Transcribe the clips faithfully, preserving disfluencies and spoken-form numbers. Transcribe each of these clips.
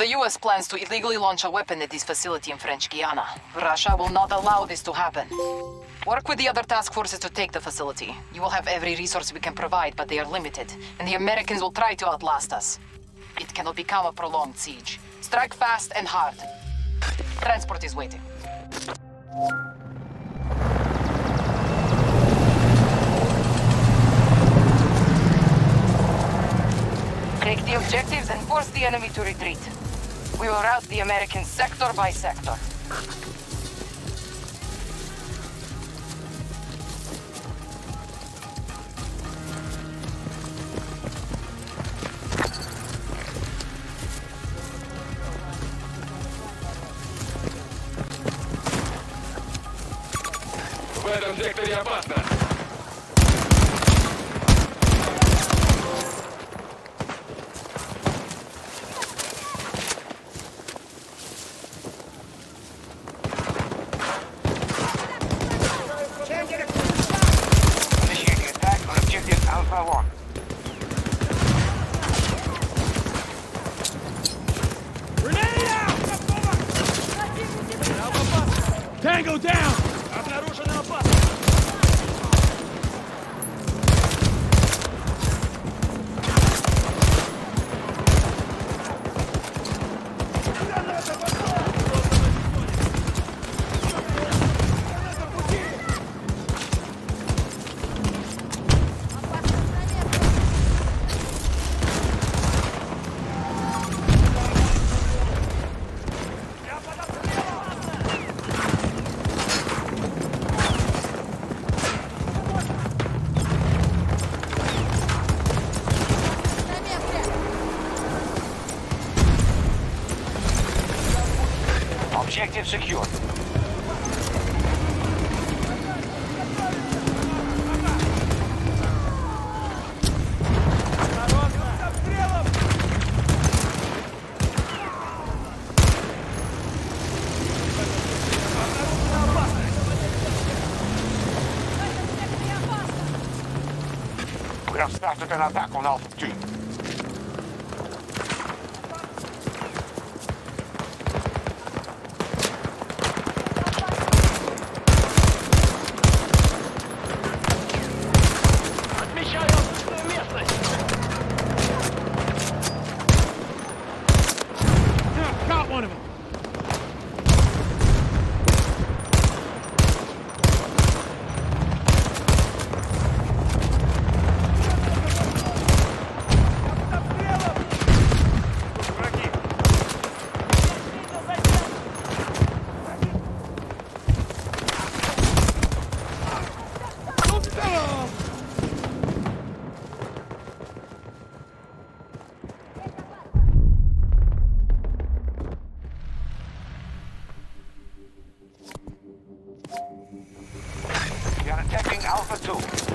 The U S plans to illegally launch a weapon at this facility in French Guiana. Russia will not allow this to happen. Work with the other task forces to take the facility. You will have every resource we can provide, but they are limited, and the Americans will try to outlast us. It cannot become a prolonged siege. Strike fast and hard. Transport is waiting. Take the objectives and force the enemy to retreat. We will rout the Americans sector by sector. В этом секторе опасно. Tango down! Обнаружена опасность! Objective secure. We have started an attack on Alpha two. One of them. We are attacking Alpha two.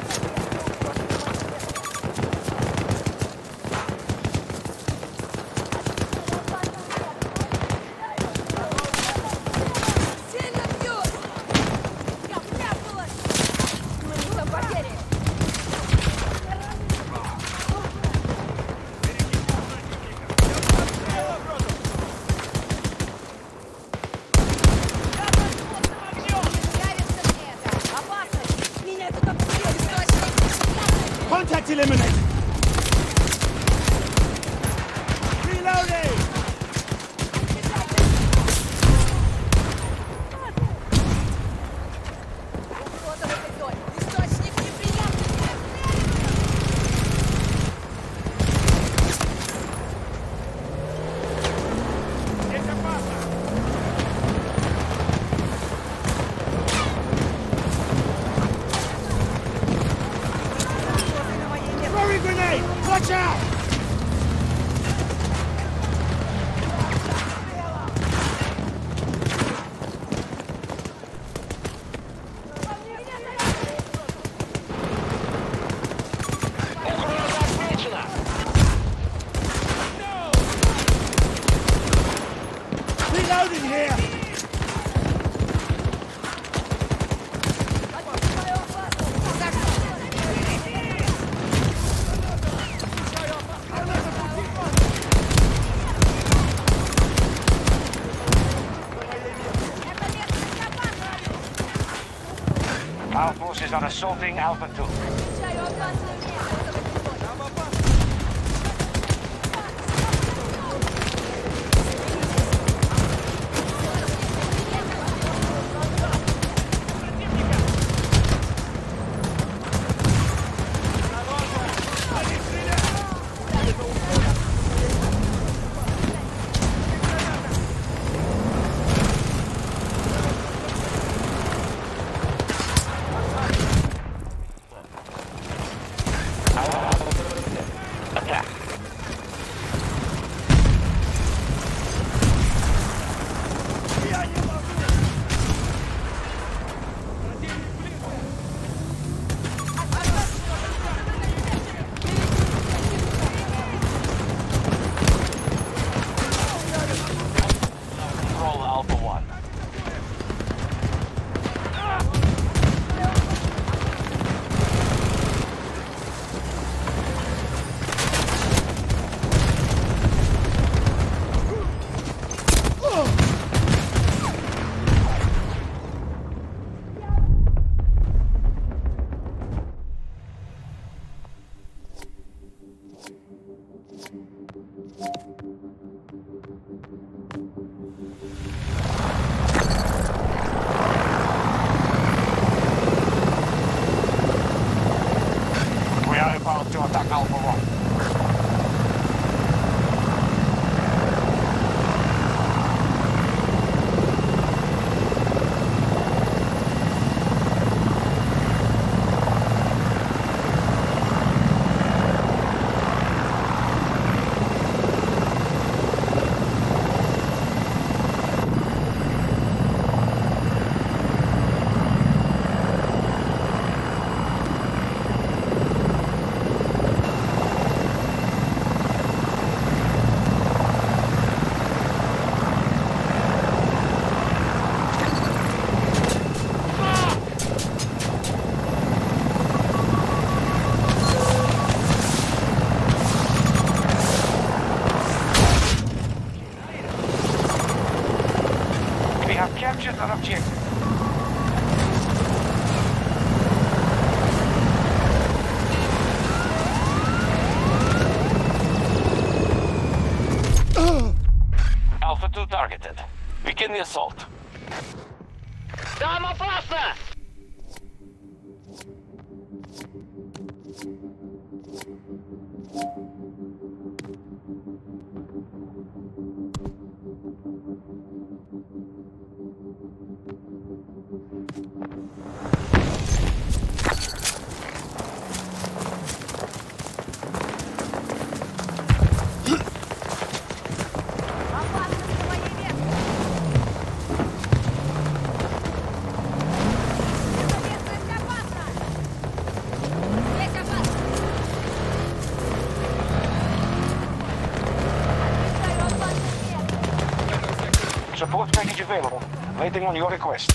Contact eliminated! Reloading! Throwing grenade! Watch out! Reloading here! Our forces are assaulting Alpha two. Attack. Control Alpha one. We are about to attack Alpha one. We have captured an objective. Alpha two targeted. Begin the assault. Там опасно! Support package available. Waiting on your request.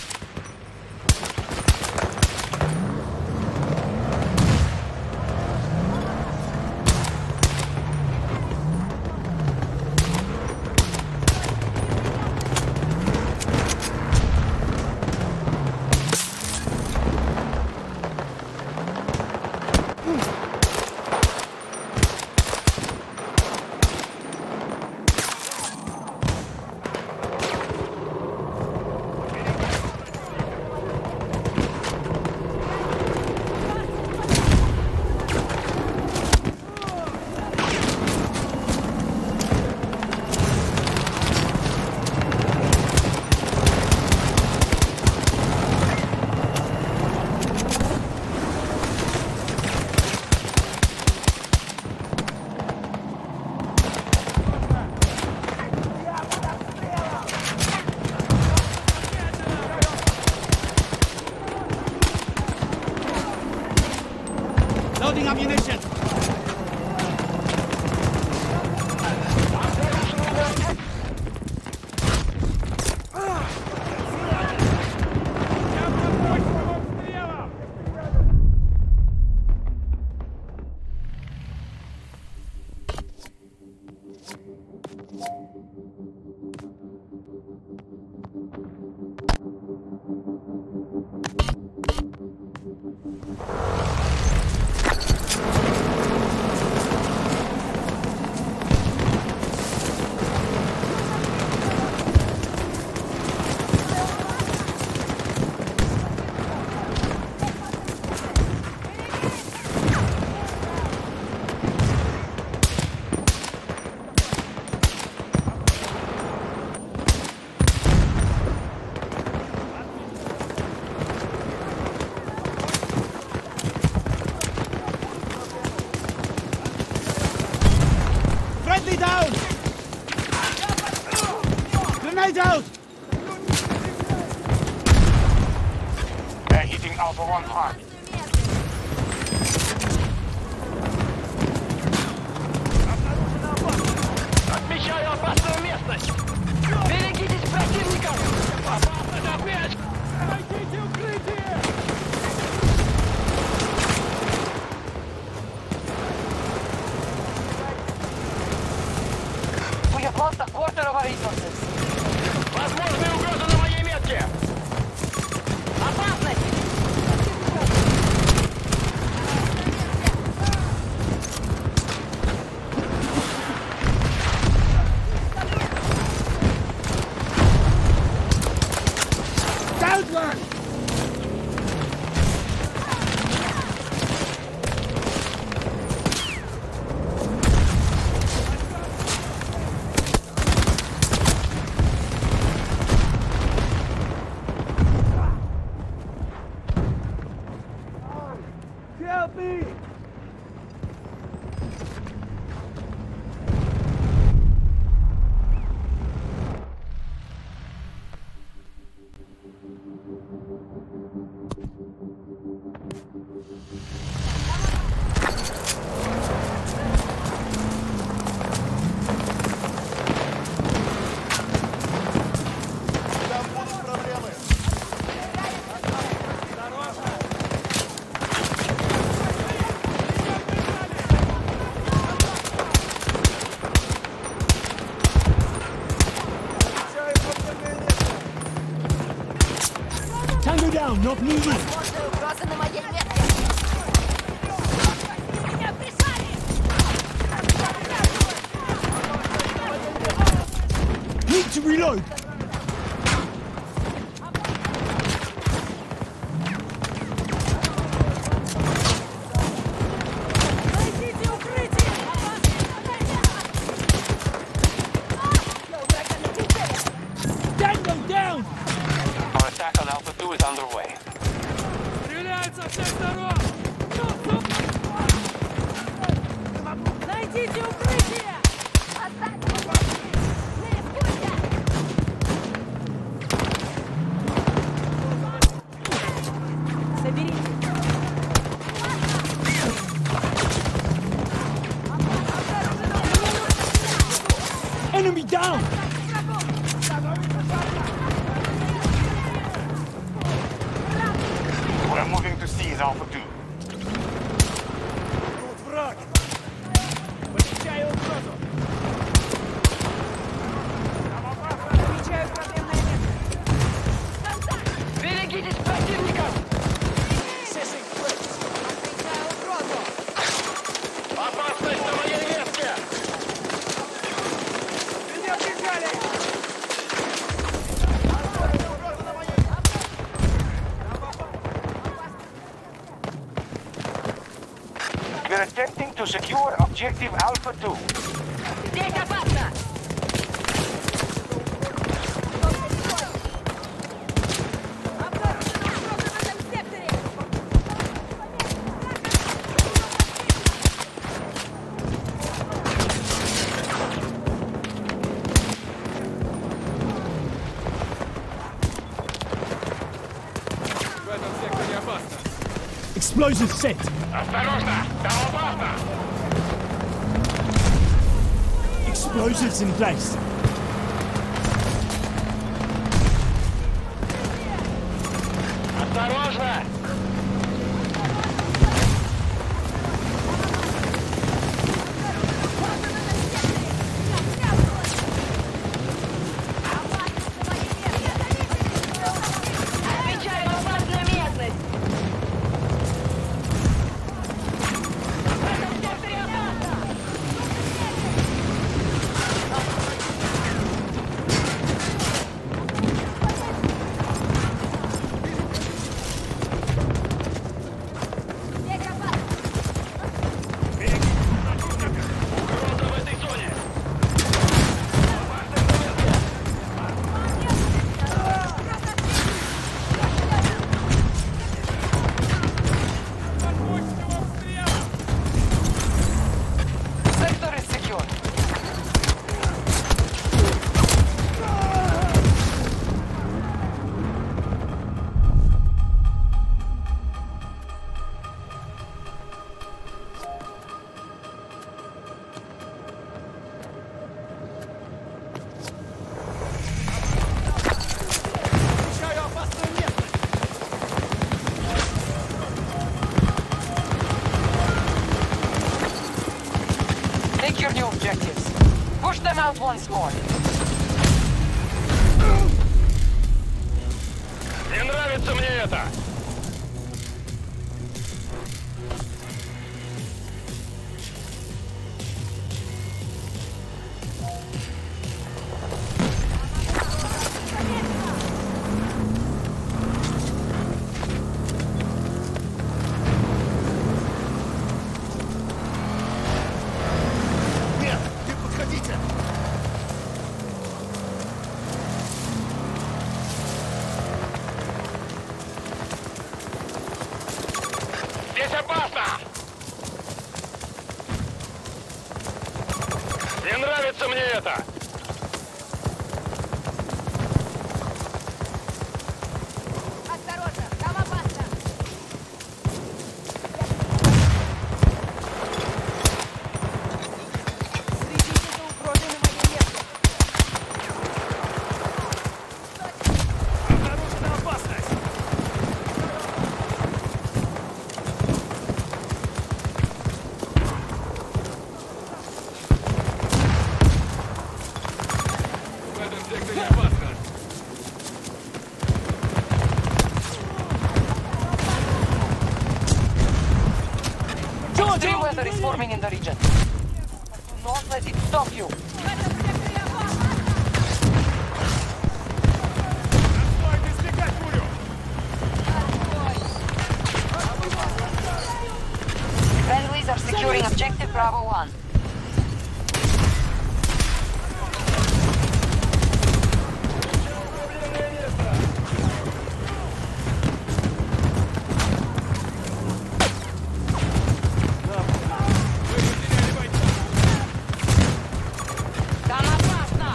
Loading ammunition. Alpha One hot. Отмечаю опасную местность! Берегитесь противников! Опасно опять! Найдите укрытие! We have lost a quarter of our resources. Возможная угроза на моей метке! Опасность! Down one! Help me! Tango down, not moving. Угроза на моей метке. Меня прижали! Need to reload. Найдите укрытие! Tango down. Our attack on Alpha Two is underway. Стреляют со всех сторон! Найдите укрытие! Не рискуйте! Соберитесь! Enemy down. We're moving to seize Alpha Two. Тут враг! Посещаю угрозу! Отмечаю проблемное место! Берегитесь противников! Отмечаю угрозу! Опасность на моей метке! Меня прижали! We're attempting to secure objective Alpha Two. Здесь опасно! Обнаружена угроза в этом секторе! В этом секторе опасно. Explosive set. Осторожно! Там опасно! Explosives in place. Осторожно! Отмечаю опасную местность! В этом секторе опасно! objectives. Push them out once more. Не нравится мне это! Нет, не подходите! Здесь опасно! Не нравится мне это! Осторожно, там опасно! Следите за угрозой на моем месте! Обнаружена опасность! В этом секторе опасно! Extreme weather is forming in the region. Do not let it stop you. Отстойте, избегать бурю! Friendlies are securing objective Bravo one. Там опасно!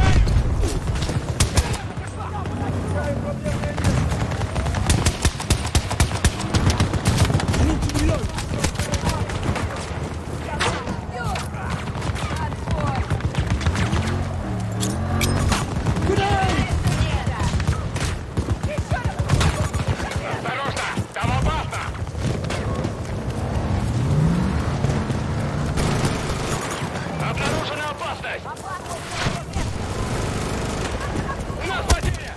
I need to reload. Grenade! Осторожно! Там опасно! Обнаружена опасность! У нас потери!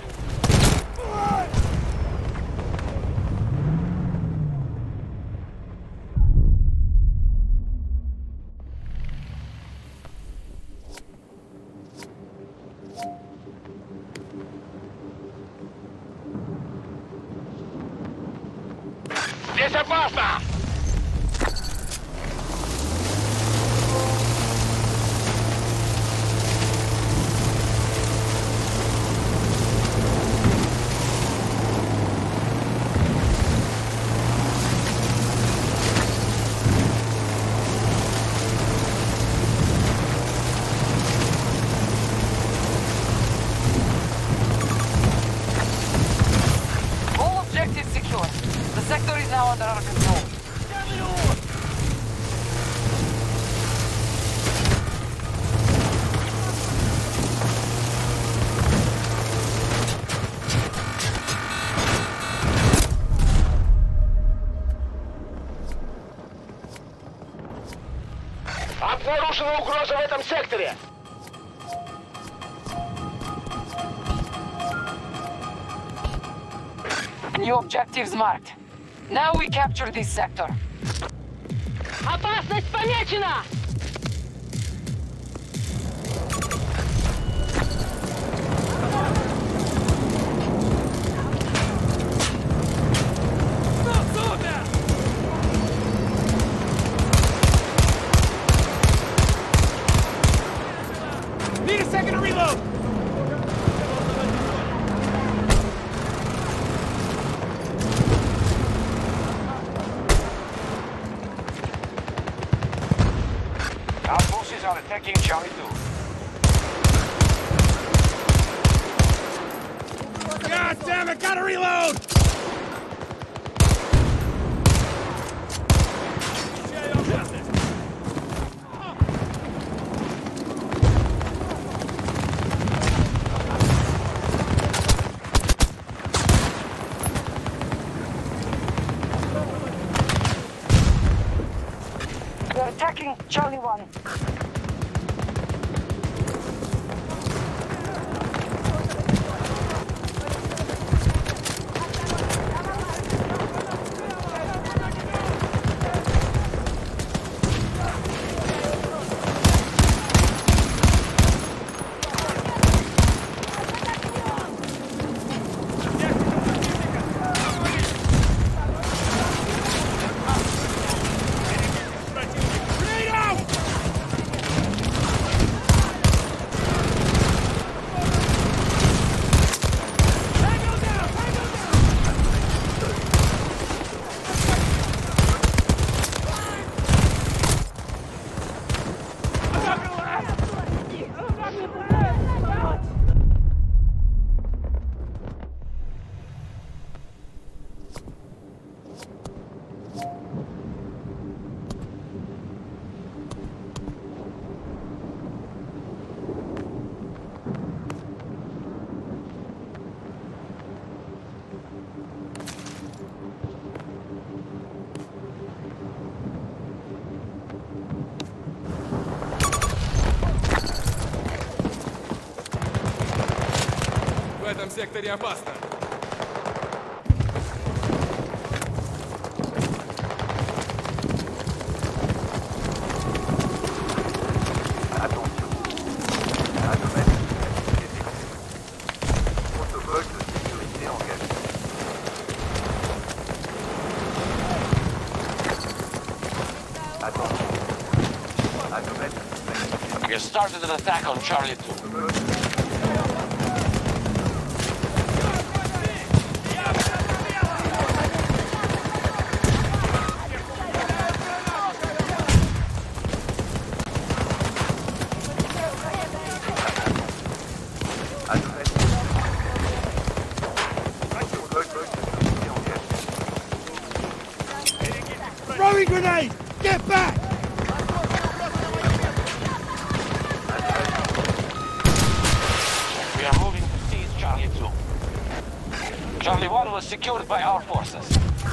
Здесь опасно! All objectives secure. The sector is now under our control. Обнаружена угроза в этом секторе! New objectives marked. Now we capture this sector. Опасность помечена! Супер! Need a second to reload! Our forces are attacking Charlie two. God damn it, gotta reload! Включаю опасность! They're attacking Charlie one. секторе опасно. We started an attack on Charlie two. Throwing grenade! Get back! We are moving to seize Charlie two. Charlie one was secured by our forces.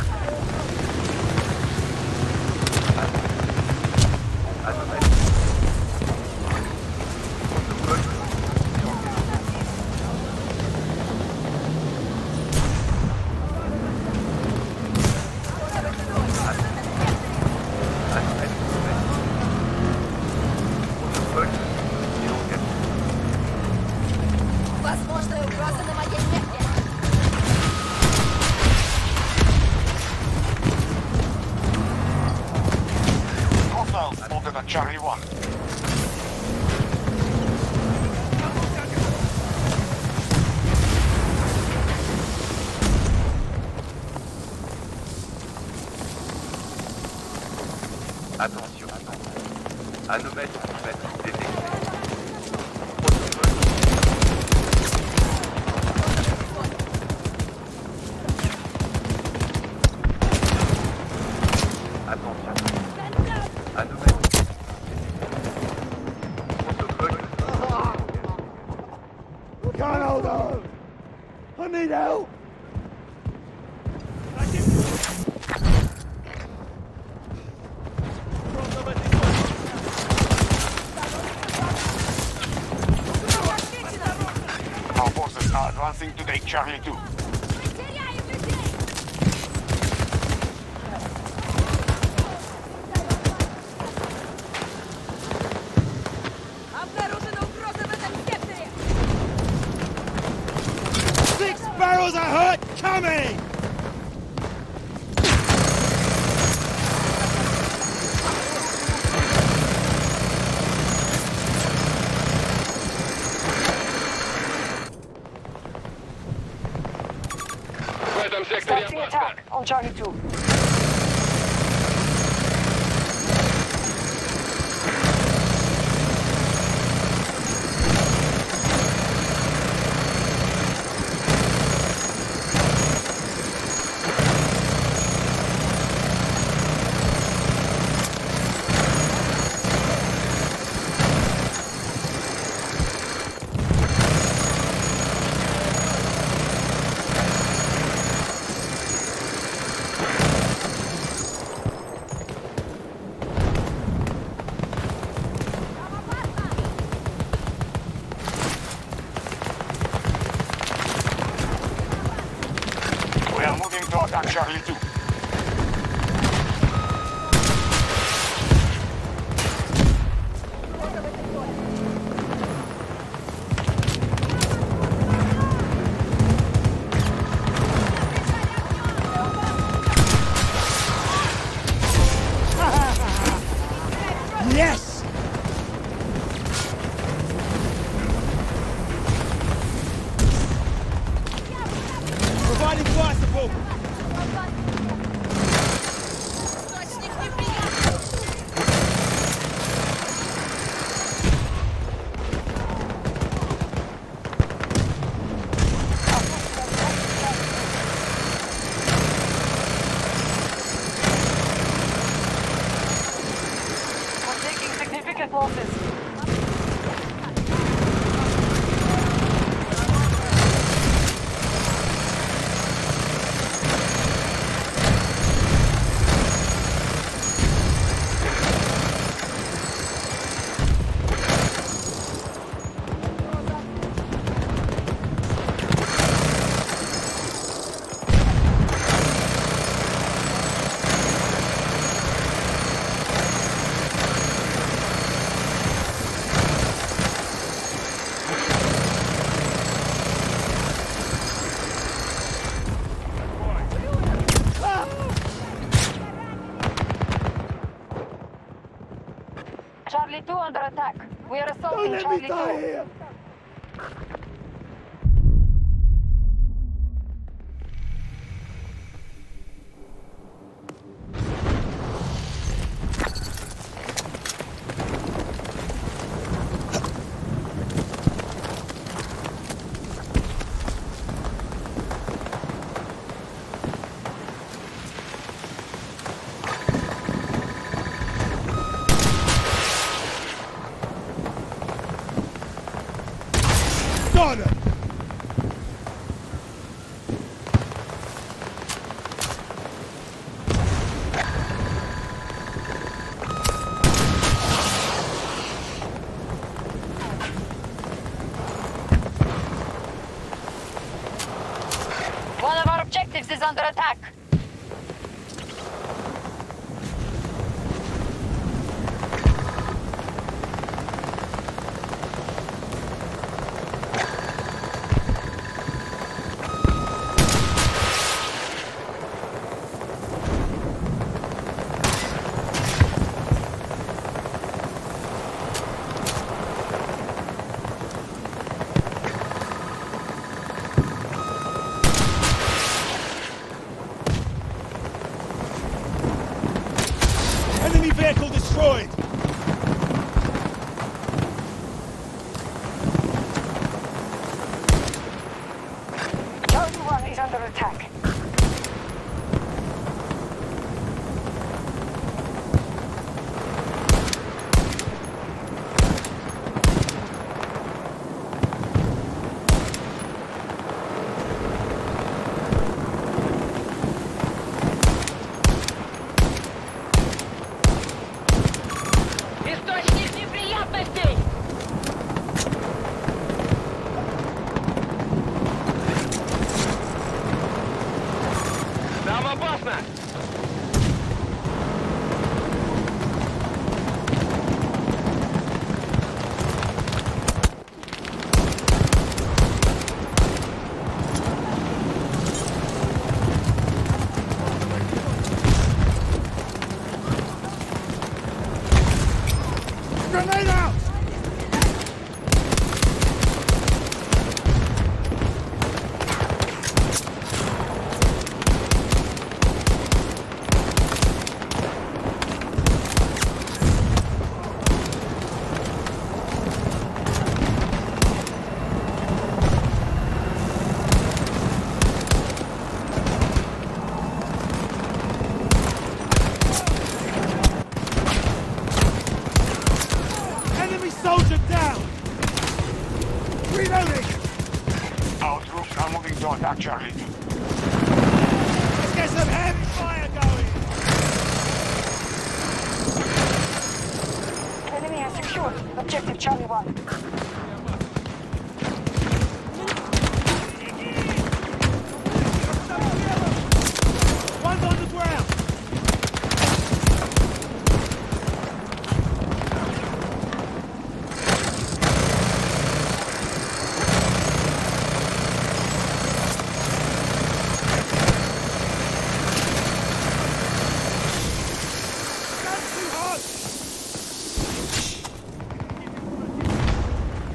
Возможная угроза на моей нефти. Hostile spotted at Charlie one. Attention, attention. Anomalie détectée. Attention. Anomalie. Can't hold on! I need help! Our forces are advancing to take Charlie two. Теряем людей! Обнаружена угроза в этом секторе! Six barrels of hurt coming! В этом секторе Starting опасно. attack on Charlie two. We are moving to attack Charlie two. Yes! Providing fire support! Источник неприятностей! We're taking significant losses. Charlie two under attack. We are Don't assaulting let Charlie me die two. here! Got him! One of our objectives is under attack. Enemy vehicle destroyed! Charlie one is under attack. Источник неприятностей! Там опасно! Grenade out! Enemy soldier down! Reloading! Our troops are moving to attack Charlie. Let's get some heavy fire going! Enemy has secured objective Charlie one. One's on the ground! That's too hot!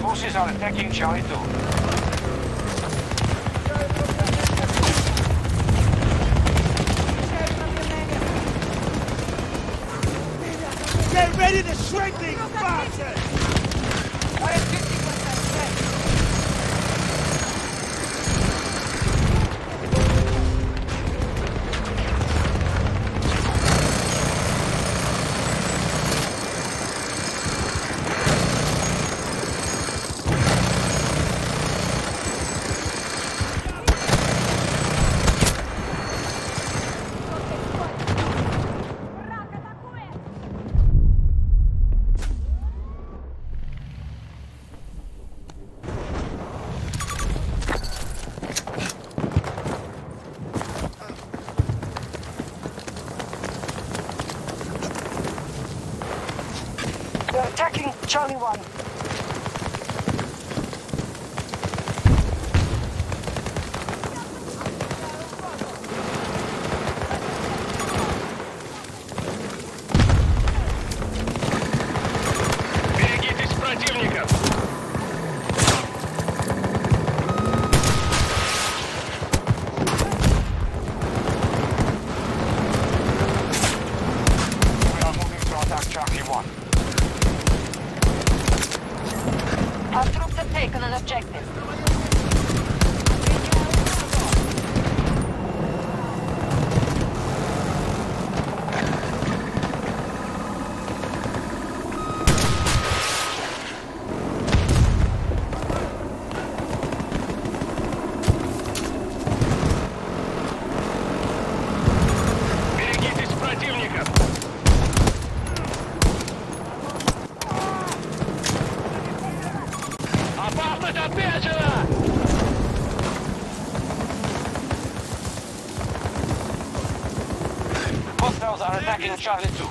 Forces are attacking Charlie two. Get ready to shrink these bastards! They're attacking Charlie one. Берегитесь противников! We are moving to attack Charlie one. Our troops have taken an objective. Берегитесь противников! Опасность отмечена! Hostiles are attacking Charlie two.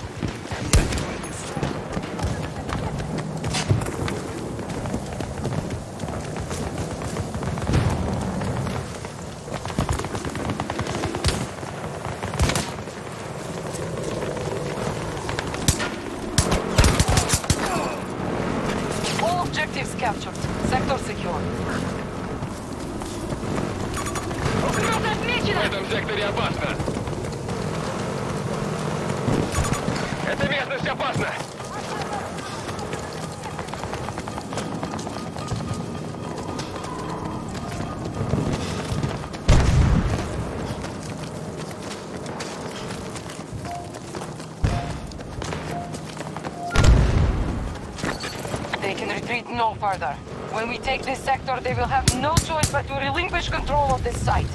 All objectives captured. Sector secure. В этом секторе опасно! Эта местность опасна! They can retreat no further. When we take this sector, they will have no choice but to relinquish control of this site.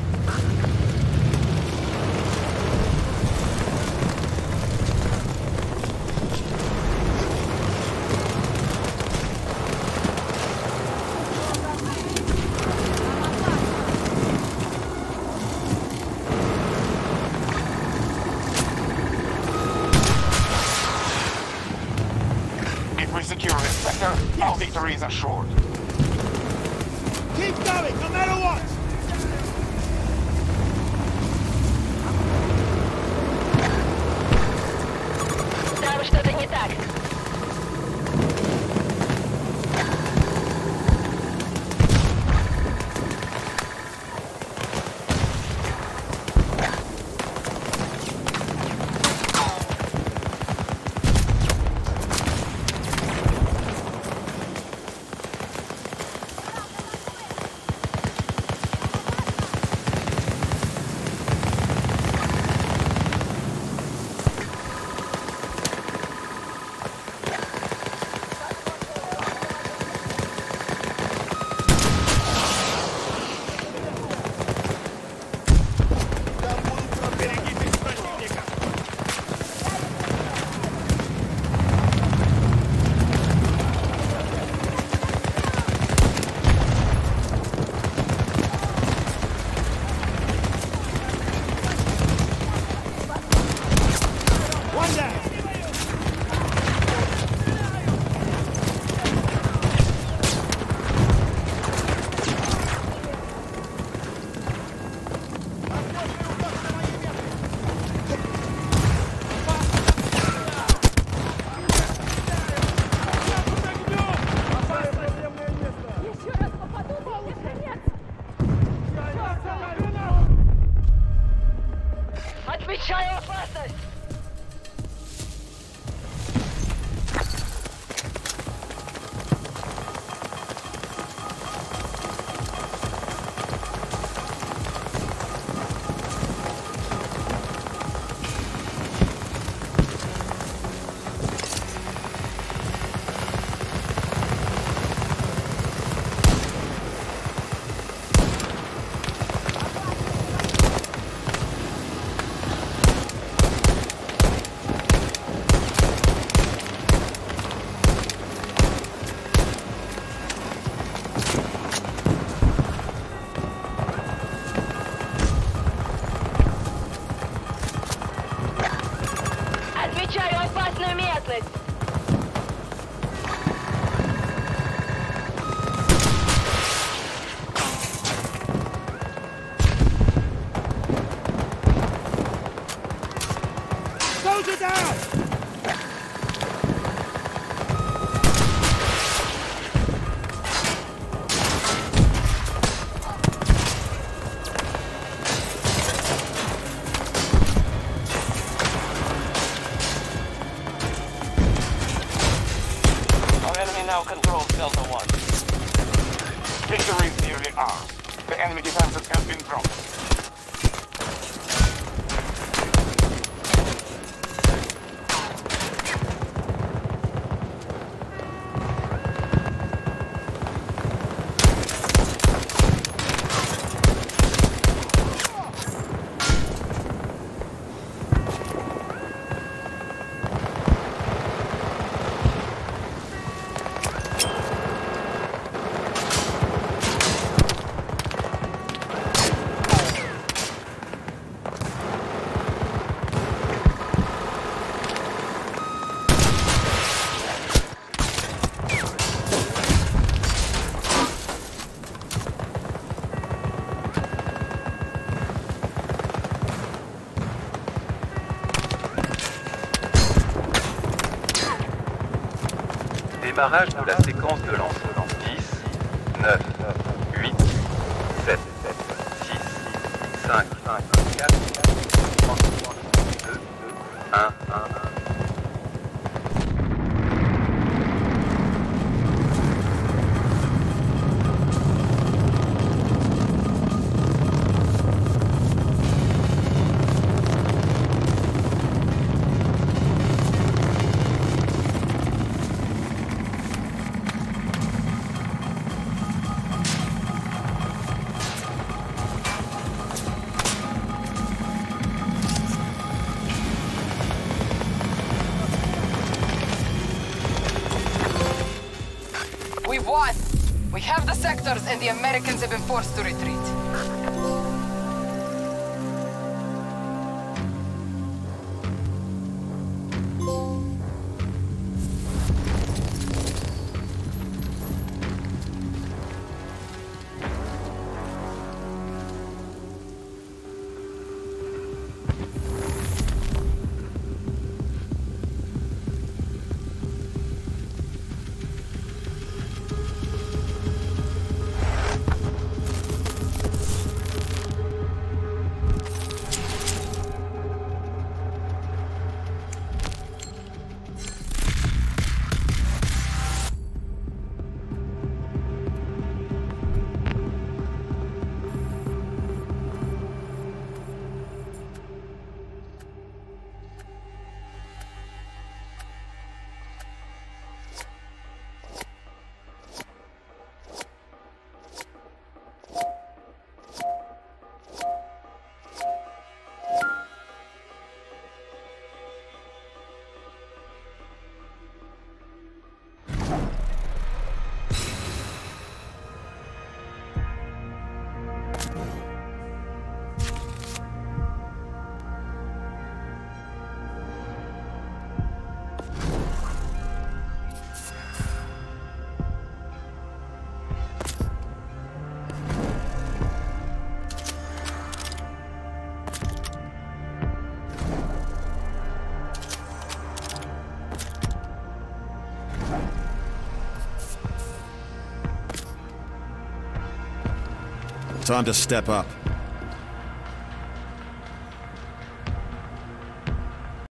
If we secure this sector, our victory is assured. Keep going, no matter what! Там что-то не так. Изучаю опасную местность. Soldier down! Our enemy now controls Delta One. Victory is nearly ours. The enemy defenses have been broken. Démarrage de la séquence de lance. dix, neuf, huit, sept, six, cinq, quatre, trois, deux, un, un. We've won! We have the sectors and the Americans have been forced to retreat. Time to step up.